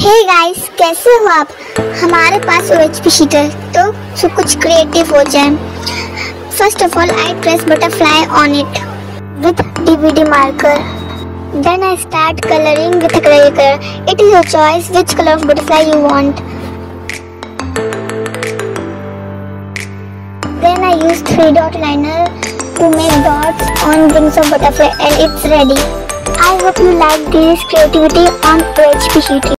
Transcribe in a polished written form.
Hey guys, कैसे हो आप? हमारे पास OHP शीट है तो कुछ क्रिएटिव हो जाए। First of all I trace butterfly on it with DVD marker. Then I start coloring with acrylic color. It is your choice which color of butterfly you want. Then I use 3-dot liner to make dots on wings of butterfly and it's ready. I hope you like this creativity on OHP sheet.